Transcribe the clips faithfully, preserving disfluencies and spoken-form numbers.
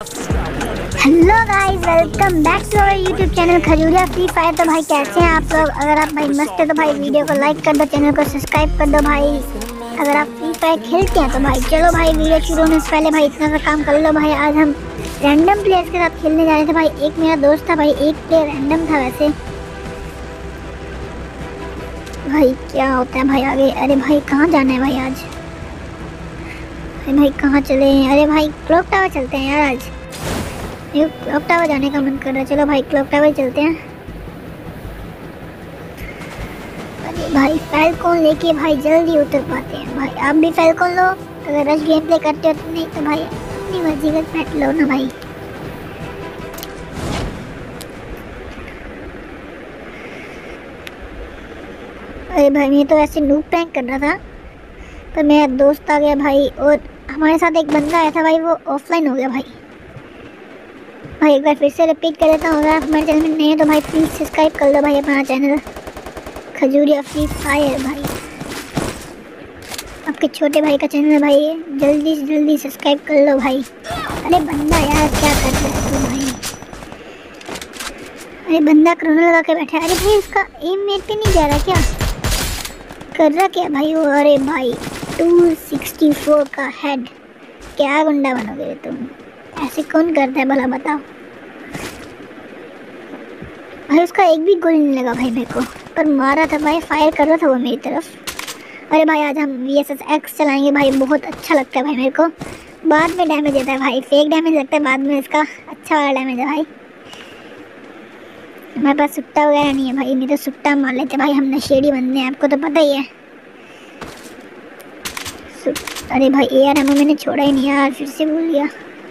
Hello guys, welcome back to our YouTube channel Khajuria free fire. तो भाई कैसे हैं आप लोग? अगर आप भाई मस्त है तो भाई वीडियो को लाइक कर दो, चैनल को सब्सक्राइब कर दो भाई। अगर आप फ्री फायर खेलते हैं तो भाई चलो भाई वीडियो शुरू होने से पहले भाई इतना सा काम कर लो भाई। आज हम रैंडम प्लेयर्स के साथ खेलने जा रहे थे भाई। एक मेरा दोस्त था भाई, एक प्लेयर रैंडम था वैसे। भाई क्या होता है भाई आगे? अरे भाई कहाँ जाना है भाई आज? अरे भाई कहाँ चले हैं? अरे भाई क्लॉक टावर चलते हैं यार आज। क्लॉक टावर जाने का मन कर रहा है। चलो भाई क्लॉक टावर चलते हैं। अरे भाई फैल्कॉन लेके भाई जल्दी उतर पाते हैं भाई। आप भी फैल्कॉन लो अगर रश गेम प्ले करते हो तो, नहीं तो भाई अपनी मर्जी का पेट लो ना भाई। अरे भाई मैं तो ऐसे नूब प्रैंक कर रहा था पर मेरा दोस्त आ गया भाई, और हमारे साथ एक बंदा आया था भाई, वो ऑफलाइन हो गया भाई। भाई एक बार फिर से रिपीट कर देता हूँ, अगर आप हमारे चैनल में नए हैं तो भाई प्लीज़ सब्सक्राइब कर लो भाई अपना चैनल खजूरिया फ्री फायर। भाई आपके छोटे भाई का चैनल है भाई, जल्दी से जल्दी सब्सक्राइब कर लो भाई। अरे बंदा यार क्या कर रहा है तू भाई? अरे बंदा क्रोनो लगा के बैठा है। अरे भाई उसका एम मेट पे नहीं जा रहा क्या? कर रहा क्या भाई वो? अरे भाई टू सिक्सटी फोर का हेड, क्या गुंडा बनोगे तुम? ऐसे कौन करता है भला बताओ? भाई उसका एक भी गोली नहीं लगा भाई मेरे को, पर मारा था भाई, फायर कर रहा था वो मेरी तरफ। अरे भाई आज हम वी एस एस एक्स चलाएंगे भाई, बहुत अच्छा लगता है भाई मेरे को। बाद में डैमेज देता है भाई, फेक डैमेज लगता है बाद में, इसका अच्छा वाला डैमेज है भाई। हमारे पास सुट्टा वगैरह नहीं है भाई, नहीं तो सुट्टा मार लेते भाई। हम नशेड़ी बंदे हैं, आपको तो पता ही है। अरे भाई ए आर एमओ मैंने छोड़ा ही नहीं यार, फिर से भूल गया।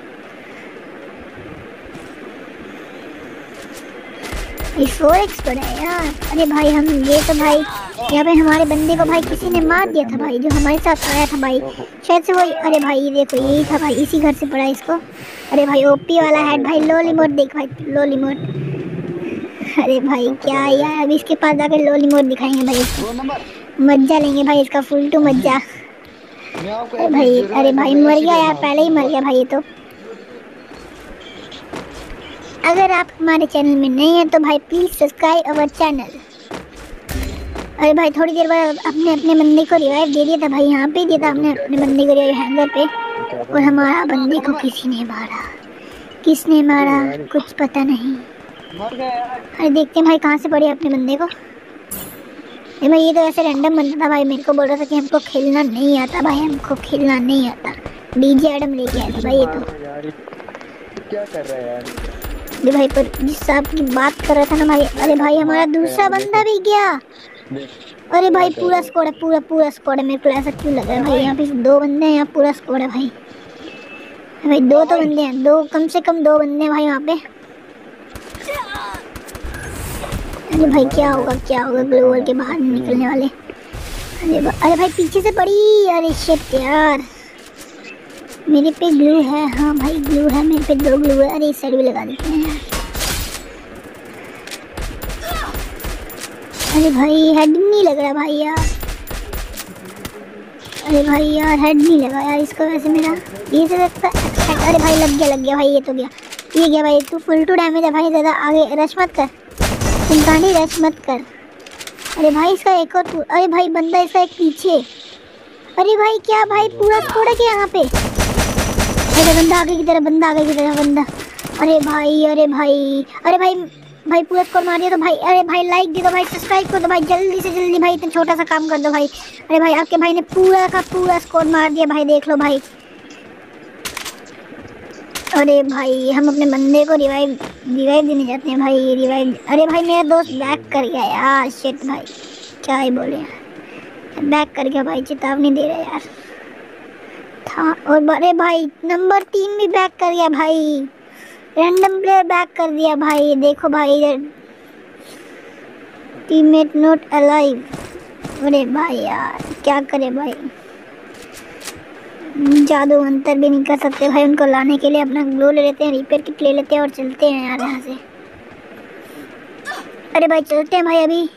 फोर एक्स पर है यार। अरे भाई हम ये तो भाई यहाँ पे हमारे बंदे को भाई किसी ने मार दिया था भाई, जो हमारे साथ आया था भाई, शायद से वही। अरे भाई देखो यही था भाई, इसी घर से पड़ा इसको। अरे भाई ओपी वाला हेड भाई, लो लिमोट देख भाई, लो लिमोट। अरे भाई क्या यार, अभी इसके पास जाकर लो लिमोट दिखाएंगे भाई इसको, मज्जा लेंगे भाई इसका, फुल टू मज्जा। अरे भाई अरे भाई मर गया यार, पहले ही मर गया भाई ये तो। अगर आप हमारे चैनल में नए हैं तो भाई प्लीज़ सब्सक्राइब अवर चैनल। अरे भाई थोड़ी देर बाद अपने अपने बंदे को रिवाइव दे दिया था भाई, यहाँ पे दिया था हमने अपने बंदे को रिवाइव हैंगर पे, और हमारा बंदे को किसी ने मारा। किसने मारा कुछ पता नहीं। अरे देखते हैं भाई कहाँ से पड़े अपने बंदे को। अरे भाई ये तो ऐसे रैंडम बंदा था भाई, मेरे को बोल रहा था कि हमको खेलना नहीं आता भाई, हमको खेलना नहीं आता। डीजे एडम लेके आया था भाई ये तो। क्या कर रहा है यार अरे भाई पर जिस साहब की बात कर रहा था ना भाई, अरे भाई हमारा दूसरा बंदा भी गया। अरे भाई पूरा स्क्वाड है, पूरा पूरा स्क्वाड है। मेरे को ऐसा क्यों लग रहा है भाई, यहाँ पे दो बंदे हैं, यहाँ पूरा स्क्वाड है भाई। भाई दो तो बंदे हैं, दो कम से कम दो बंदे हैं भाई वहाँ पे। अरे भाई क्या होगा क्या होगा, ग्लोबल के बाहर निकलने वाले। अरे भाई अरे भाई पीछे से पड़ी। अरे शिट यार, मेरे पे ग्लू है। हाँ भाई ग्लू है मेरे पे, दो ग्लू है। अरे इस साइड भी लगा देते हैं यार। अरे भाई हेड नहीं लग रहा भाई यार। अरे भाई यार हेड नहीं लगा यार इसको वैसे मेरा, ये से लगता है। अरे भाई लग गया लग गया भाई, ये तो गया, ये गया भाई। तू फुल टू डैमेज है भाई, ज़्यादा आगे रश मत कर, तुम गाड़ी रश मत कर। अरे भाई इसका एक और, अरे भाई बंदा इसका एक पीछे। अरे भाई क्या भाई पूरा स्कोर है क्या यहाँ पे? अरे बंदा आगे की तरफ, बंदा आगे की तरफ, बंदा। अरे भाई अरे भाई अरे भाई भाई पूरा स्कोर मार दिया तो भाई। अरे भाई लाइक दे दो भाई, सब्सक्राइब कर दो भाई, जल्दी से जल्दी भाई, इतना छोटा सा काम कर दो भाई। अरे भाई आपके भाई ने पूरा का पूरा स्कोर मार दिया भाई, देख लो भाई। अरे भाई हम अपने बंदे को रिवाइव रिवाइव देने जाते हैं भाई, रिवाइव। अरे भाई मेरा दोस्त बैक कर गया यार, शिट भाई क्या ही बोले यार, बैक कर गया भाई, चेतावनी दे रहा यार था। और बड़े भाई नंबर तीन भी बैक कर गया भाई, रैंडम प्लेयर बैक कर दिया भाई। देखो भाई इधर टीममेट नॉट अलाइव। अरे भाई यार क्या करे भाई, जादू अंतर भी नहीं कर सकते भाई। उनको लाने के लिए अपना ग्लो ले लेते हैं, रिपेयर किट ले लेते हैं और चलते हैं यार यहाँ से। अरे भाई चलते हैं भाई अभी।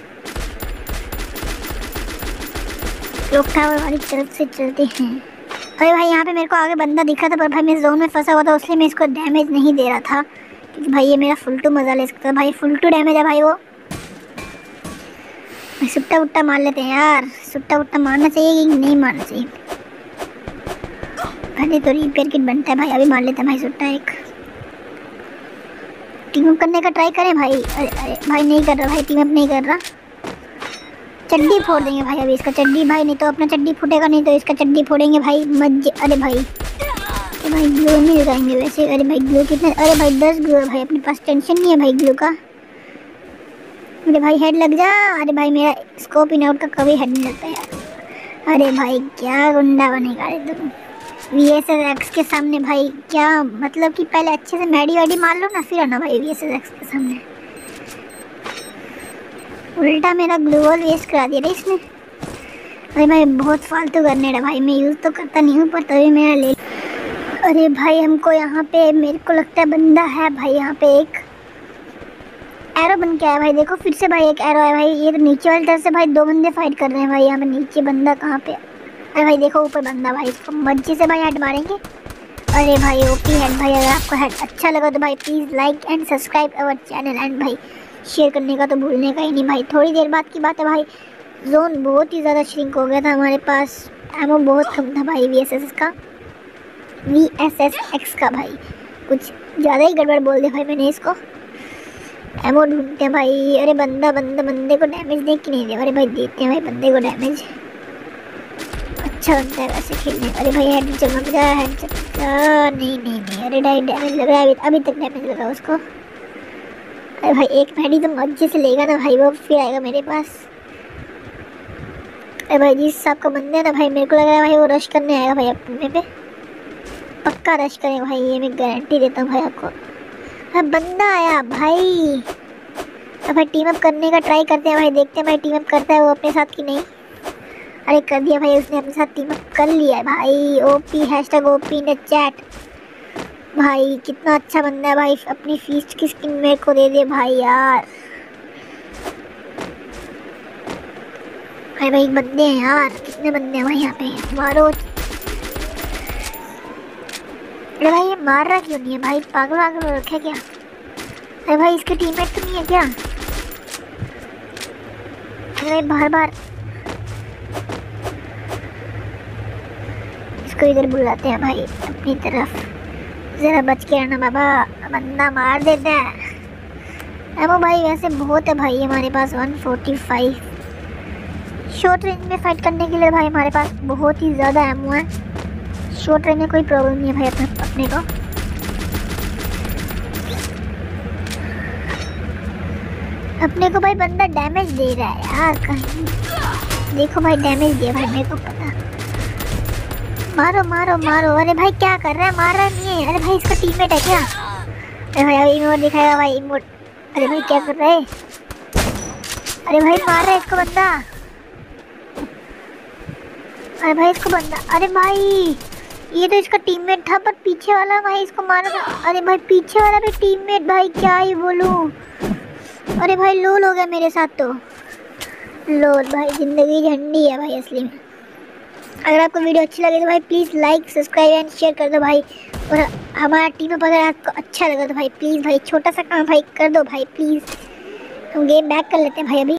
क्लॉक टावर वाली तरफ से चलते हैं। अरे भाई यहाँ पे मेरे को आगे बंदा दिखा था, पर भाई मैं जोन में फंसा हुआ था, इसलिए मैं इसको डैमेज नहीं दे रहा था, क्योंकि भाई ये मेरा फुल टू मजा ले सकता है। भाई फुल टू डैमेज है भाई वो। भाई सुट्टा उट्टा मार लेते हैं यार, सुट्टा उट्टा मारना चाहिए कि नहीं मारना चाहिए। पहले तो रिपेयर किट बनता है भाई, अभी मार लेते हैं भाई सुट्टा एक। टीम अप करने का ट्राई करें भाई। अरे अरे भाई नहीं कर रहा, भाई टीम अप नहीं कर रहा। चड्डी फोड़ देंगे भाई अभी इसका, चड्डी भाई, नहीं तो अपना चड्डी फूटेगा, नहीं तो इसका चड्डी फोड़ेंगे भाई मजे। अरे भाई अरे भाई ग्लू नहीं लगाएंगे वैसे। अरे भाई ग्लू कितने, अरे भाई दस ग्लू है भाई अपने पास, टेंशन नहीं है भाई ग्लू का। अरे भाई हेड लग जा। अरे भाई मेरा स्कोप इन आउट का कभी हेड नहीं लगता यार। अरे भाई क्या गुंडा बनेगा रे तुम वी एस एस एक्स के सामने भाई। क्या मतलब कि पहले अच्छे से मैडी वैडी मार लो ना, फिर आना भाई वी एस एस एक्स के सामने। उल्टा मेरा ग्लूवॉल वेस्ट करा दिया इसने। अरे भाई बहुत फालतू करने रहा भाई, मैं यूज़ तो करता नहीं हूँ पर तभी मेरा ले। अरे भाई हमको यहाँ पे, मेरे को लगता है बंदा है भाई यहाँ पे, एक एरो बन के आया भाई। देखो फिर से भाई एक एरो है भाई। ये तो नीचे वाली तरफ से भाई दो बंदे फाइट कर रहे हैं भाई यहाँ पे। नीचे बंदा कहाँ पे? अरे भाई देखो ऊपर बंदा भाई, इसको मर्जी से भाई हेड मारेंगे। अरे भाई ओपी हेड भाई। अगर आपको हेड अच्छा लगा तो भाई please like and subscribe our channel, and भाई शेयर करने का तो भूलने का ही नहीं भाई। थोड़ी देर बाद की बात है भाई, जोन बहुत ही ज़्यादा श्रिंक हो गया था, हमारे पास एमो बहुत कम था भाई वी एस एस का वी एस एस एक्स का भाई। कुछ ज़्यादा ही गड़बड़ बोल दिया भाई मैंने इसको। एमो ढूंढते हैं भाई। अरे बंदा बंदा बंदे को डैमेज दे कि नहीं दे? अरे भाई देते हैं भाई बंदे को डैमेज, अच्छा बनता है वैसे खेलने। अरे भाई हेड चमक जा, हेड चमक जा। नहीं नहीं नहीं, अरे डाई डैमेज लग रहा है, अभी अभी तक डैमेज लगा उसको। अरे भाई एक मैडी तो मर्जी से लेगा ना भाई वो, फिर आएगा मेरे पास। अरे भाई जिस हिसाब का बंदे है ना भाई, मेरे को लग रहा है भाई वो रश करने आएगा भाई अपने पे, पक्का रश करेगा भाई, ये मैं गारंटी देता हूँ भाई आपको। अब बंदा आया भाई। अब भाई टीम अप करने का ट्राई करते हैं भाई, देखते हैं भाई टीम अप करता है वो अपने साथ कि नहीं। अरे कर दिया भाई उसने अपने साथ टीम अप कर लिया है भाई। OP hashtag OP in the chat भाई। कितना अच्छा बंदा है भाई, अपनी फीस्ट की स्किन मेरे को दे दे भाई यार। भाई भाई बंदे हैं यार, कितने बंदे हैं भाई यहाँ पे, मारो। अरे भाई ये मार रहा क्यों नहीं है भाई, पागल पागल हो रखा है क्या? अरे भाई इसके टीममेट तो नहीं है क्या? अरे भाई बार बार इसको इधर बुलाते हैं भाई अपनी तरफ, जरा बच के रहना बाबा, बंदा मार देता है। एमो भाई वैसे बहुत है भाई हमारे पास, one forty five. Short range में फाइट करने के लिए भाई हमारे पास बहुत ही ज़्यादा एमो है। शॉर्ट रेंज में कोई प्रॉब्लम नहीं है भाई अपने अपने को। अपने को भाई बंदा डैमेज दे रहा है यार कहीं, देखो भाई डैमेज दिया भाई, मेरे को पता। मारो मारो मारो। अरे भाई क्या कर रहा है, मार रहा नहीं है। अरे भाई इसका टीममेट है क्या? अरे भाई अभी इमोट दिखाएगा भाई, इमोट। अरे भाई क्या कर रहा है? अरे भाई मार रहा है इसको बंदा। अरे भाई इसको बंदा, अरे भाई ये तो इसका टीममेट था, पर पीछे वाला भाई इसको मारा था। अरे भाई पीछे वाला भी टीममेट भाई, क्या ही बोलूं। अरे भाई लोल हो गया मेरे साथ तो, लोल भाई जिंदगी झंडी है भाई असली में। अगर आपको वीडियो अच्छी लगे तो भाई please like subscribe and share कर दो भाई। और हमारा टीम अप अगर आपको अच्छा लगा तो भाई प्लीज़ भाई छोटा सा काम भाई कर दो भाई प्लीज़। हम गेम बैक कर लेते हैं भाई अभी।